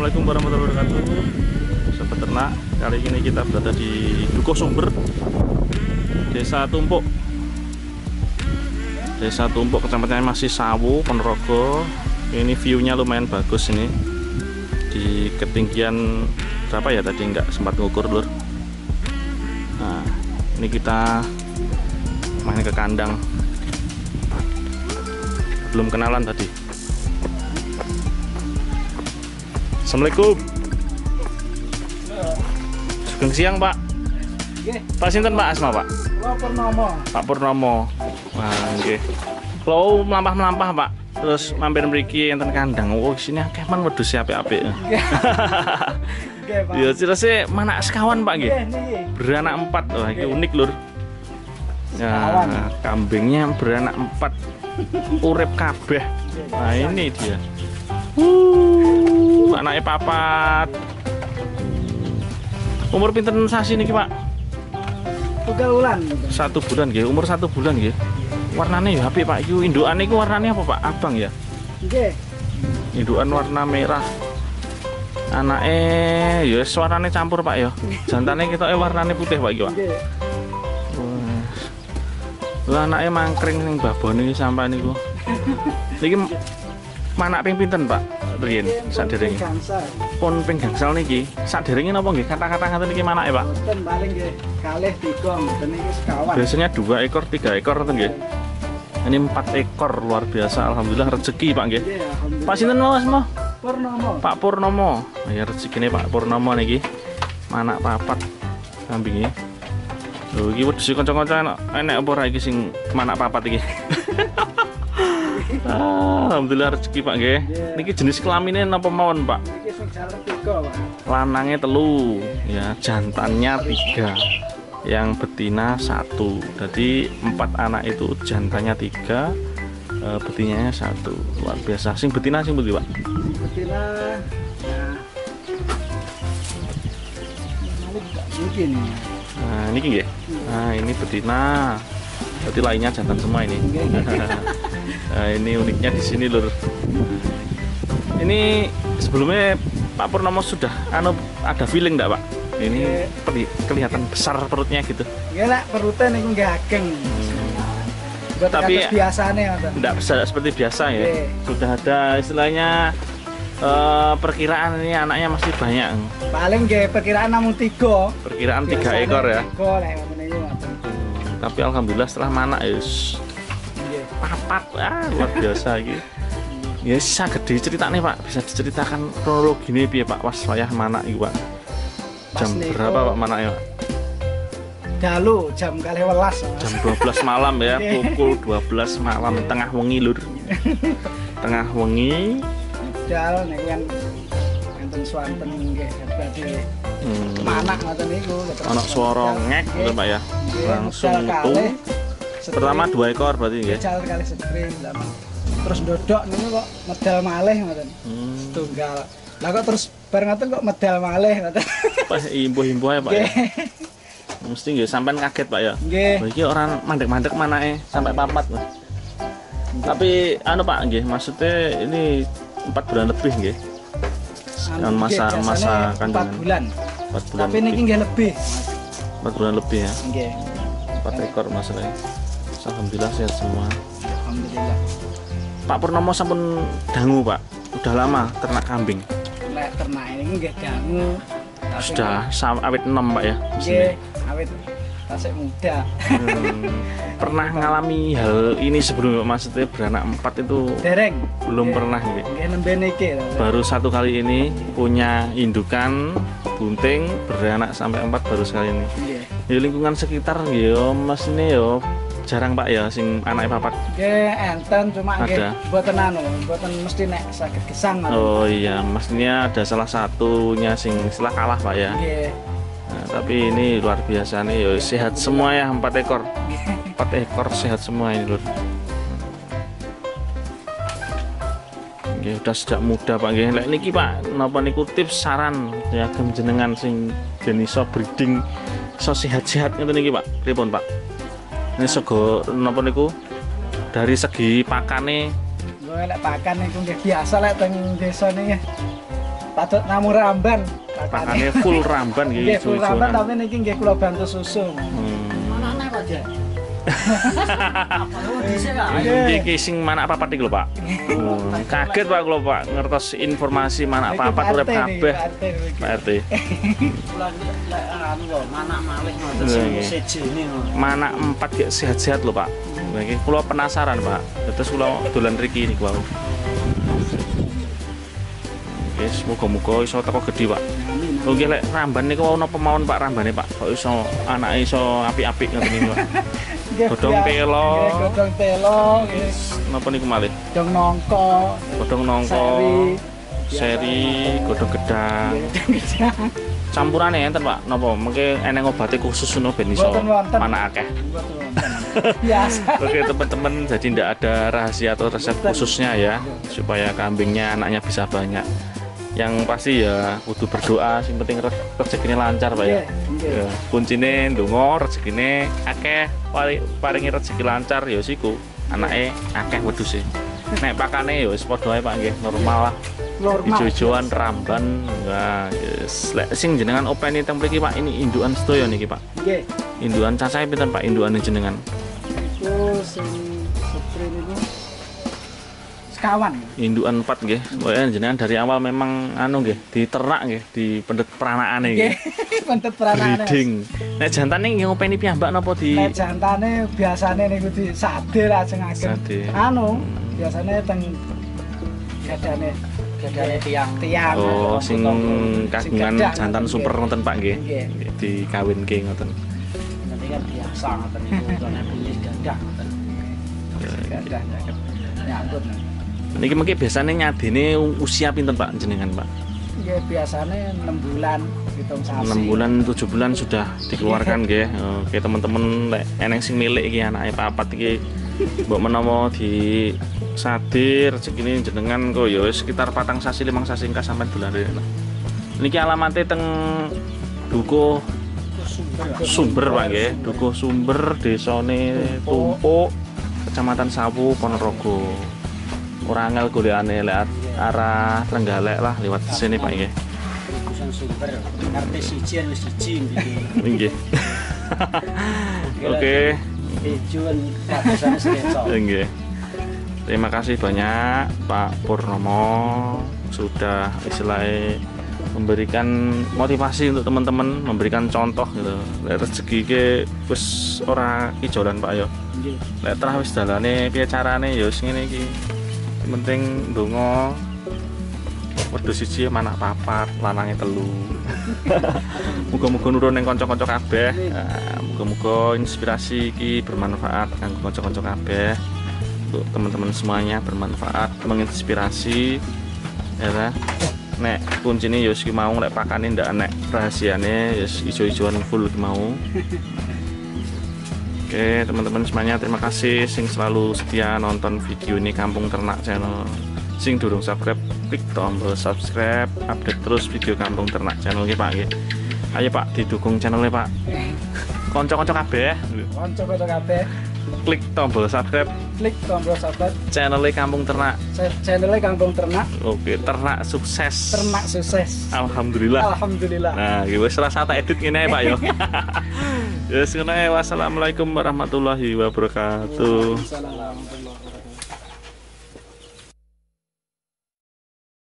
Assalamualaikum warahmatullahi wabarakatuh. Sobat ternak, kali ini kita berada di Dukuh Sumber, Desa Tumpuk. Desa Tumpuk, kecamatannya masih Sawu, Ponorogo. Ini view-nya lumayan bagus ini. Di ketinggian berapa ya tadi, nggak sempat ngukur lur. Nah, ini kita main ke kandang. Belum kenalan tadi. Assalamualaikum. Sugeng siang Pak. Pak sinten Pak asma Pak? Pak Purnomo. Pak Purnomo. Wah nggih. Kalau melampah-melampah Pak, terus mampir mriki enten kandang. Oh sini akeh men wedhus apik-apik. Nggih Pak. Ya cirase manak sekawan Pak nggih. Nggih niki. Beranak 4. Wah iki unik lur. Ya, kambingnya beranak 4. Urip kabeh. Nah ini dia. Anaknya papat. Umur pinten sasi niki Pak? 1 bulan. 1 bulan nggih, umur 1 bulan nggih. Warnane ya apik Pak. Iku indukane iku warnane apa Pak? Abang ya? Nggih. Indukan warna merah. Anake ya wis warnane campur Pak ya. Jantane ketoke warnane putih Pak iki Pak. Nggih. Lah anake mangkring ning babone iki sampai niku. Niki manak ping pinten Pak? Riyen saderenge. Pun ping gangsal niki. Saderenge napa nggih kata-kata ngaten niki manake Pak? Mboten paling nggih kalih 3 mboten niki sekawan. Biasanya 2 ekor, 3 ekor ngoten nggih. Ini 4 ekor, luar biasa. Alhamdulillah rezeki Pak nggih. Nggih, alhamdulillah. Pak sinten Mas Mo? Purnomo. Pak Purnomo. Ya rezekine Pak Purnomo niki. Manak papat kambinge. Lho iki wedhus kanca-kanca enek apa ora iki sing manak papat iki? Alhamdulillah rezeki Pak nggih. Niki jenis kelaminnya napa mawon Pak? Niki sing jalan 3 Pak. Lanangnya 3, ya jantannya 3, yang betina 1. Jadi 4 anak itu jantannya 3, betinanya 1. Luar biasa. Sing betina sing pundi Pak? Betina. Nah. Niki nih. Nah ini nggih. Nah ini betina. Berarti lainnya jantan semua ini. Nah ini uniknya di sini lur. Ini sebelumnya Pak Purnomo sudah ada feeling enggak Pak? Ini kelihatan besar perutnya gitu. Nggih lek perutnya niku nggih ageng. Tapi biasane ngoten. Enggak seperti biasa ya. Sudah ada istilahnya perkiraan ini anaknya masih banyak. Paling nggih perkiraan namun 3. Perkiraan 3 ekor ya. 3 lek ngoten niku ngoten. Tapi alhamdulillah setelah manak ya papat, luar biasa gitu. Ya saged diceritane Pak, bisa diceritakan kronologine piye Pak pas wayah manak iki Pak? Jam berapa Pak manaknya Pak? Dalu jam 12. Jam 12 malam ya, pukul 12 malam tengah wengi lur. Tengah wengi. Dal nek yang enten swanten nggih berarti manak ngoten niku. Ana swara ngek lho Pak ya. Langsung metu. Pertama 2 ekor berarti nggih. Jal kali setrim terus ndodok niku kok medal malih ngoten. Setunggal. Lah kok terus bareng ngoten kok medal malih ngoten. Pas imbuh-imbuh ya Pak ya. Mesti nggih sampean kaget Pak ya. Nggih. Iki orang mandek-mandek manake sampai papat loh. Tapi anu Pak nggih, maksudnya ini 4 bulan lebih nggih. Kan masa kandungan 4 bulan. 4 bulan. Tapi niki nggih lebih. 4 bulan lebih ya. Nggih. 4 ekor masalahnya. Alhamdulillah sehat semua. Alhamdulillah. Pak Purnomo sampun dangu Pak. Udah lama ternak kambing. Lek ternak ini nggih dangu. Sudah awet 6 Pak ya. Nggih, awet tasik muda. Pernah ngalami hal ini sebelum maksudnya beranak 4 itu? Dereng. Belum pernah nggih. Nggih nembe niki. Baru 1 kali ini punya indukan bunting beranak sampai 4 baru sekali ini. Nggih. Di lingkungan sekitar yo mesine yo jarang Pak ya sing anake papat. Nggih enten cuma nggih Ada. mboten mboten mesti nek saged gesang. Oh iya, maksudnya ada salah satunya sing istilah kalah Pak ya. Nggih. Nah, tapi ini luar biasa nih, yo sehat semua ya 4 ekor. 4 ekor sehat semua ini lur. Nggih udah sejak muda Pak nggih. Lek niki Pak, napa niku tips saran ya jenengan sing ben iso breeding iso sehat-sehat ngeten niki Pak. Pripun Pak? Ini sego napa niku dari segi pakane Lek pakan niku nggih biasa lek teng desa niki. patut namung ramban. Pakane full ramban nggih. Nggih full ramban tapi niki nggih kula bantu susu. Manane Pak Jek. Apa dhisik Pak? Iki sing manak papat iki lho Pak. Kaget Pak kula Pak ngertos informasi manak papat urip kabeh. Pak RT. Kula lek anu lho, manak malih ngoten sing sejene ngono. Manak 4 gek sehat-sehat lho Pak. Niki kula penasaran Pak. Terus kula dolan riki niku wau. Wis muga-muga iso teko gedhi Pak. Oke lek ramban niku wau napa mawon Pak rambane Pak. Kok iso anake iso apik-apik ngoten niku Pak. Godhong telo. Godhong telo, Napa niku malih? godhong nongko, Godhong nongko. Seri, godhong gedang. Campurane enten Pak. Napa mengke eneng obate khusus ngono ben iso manak akeh. Biasa. Oke teman-teman, jadi tidak ada rahasia atau resep khususnya ya supaya kambingnya anaknya bisa banyak. Yang pasti ya kudu berdoa, yang penting rezekinya lancar Pak ya. Ya, kuncine ndonga rezekine akeh, paringi rezeki lancar ya siku anake akeh wedhuse. Nek pakane ya wis padha ae Pak nggih, normal lah. Ijo-ijoan ramban. Nah, yes. Lek sing jenengan openi teng mriki Pak, ini indukan sedaya niki Pak. Nggih. Indukan cacahe pinten Pak indukane jenengan? Iku sing sepre niku sekawan. Indukan 4 nggih. Pokoke jenengan dari awal memang anu nggih, diternak nggih, di pendet peranakane nggih. Pendet peranane. Breeding. Nek jantane nggih ngopeni piyambak napa di Nek jantane biasane niku di sade lajengaken. Sade. Anu, biasane teng gadane tiang. Oh, sing kagungan gadah, jantan nggih. super ngoten Pak nggih. Nggih. Nggih, dikawinke ngoten. Nanti kan biasa ngoten niku nek pilih gadah ngoten. Gadah nyambut. Niki mengki biasane nyadene usia pinten Pak jenengan Pak? Nggih biasane 6 bulan hitung sasi. 6 bulan 7 bulan sudah dikeluarkan nggih. Oke teman-teman lek eneng sing milik iki anake papat iki mbok menawa di sadir rezekine jenengan kok ya sekitar 4 sasi 5 sasi engkas sampai bulan rene. Niki alamate teng Dukuh Sumber Pak nggih, Dukuh Sumber desane Tumpuk, Kecamatan Sawu, Ponorogo. Ora angel golekane lek arah Trenggalek lah lewat sini Pak nggih. Dukuh Sumber, RT siji wis siji nggih. Nggih. Oke. Ijuan padusane sereso. Nggih. Terima kasih banyak Pak Purnomo sudah istilahnya memberikan motivasi untuk teman-teman, memberikan contoh gitu. Lek rezeki ke wis ora ijolan Pak yo. Nggih. Lek terah wis dalane piye carane ya wis ngene iki. Yang penting ndonga wedhus siji manak papat, lanange 3. Muga-muga nurun ning kanca-kanca kabeh. Muga-muga inspirasi iki bermanfaat kanggo kanca-kanca kabeh. Untuk teman-teman semuanya bermanfaat, menginspirasi ya kan? Nek kuncine ya iki mau lek pakane ndak nek rahasiane ya ijo-ijoan full iki mau. Oke teman-teman semuanya, terima kasih sing selalu setia nonton video ini Kampung Ternak Channel. Sing durung subscribe, klik tombol subscribe, update terus video Kampung Ternak Channel iki Pak nggih. Ayo Pak didukung channelnya Pak. Kanca-kanca kabeh, Kanca-kanca kabeh klik tombol subscribe klik tombol subscribe channelnya Kampung Ternak. channelnya Kampung Ternak. Oke, ternak sukses. Ternak sukses. Alhamdulillah. Alhamdulillah. Nah, wis rasa tak edit ngene Pak yo. Ya, wassalamualaikum warahmatullahi wabarakatuh. Assalamualaikum warahmatullahi wabarakatuh.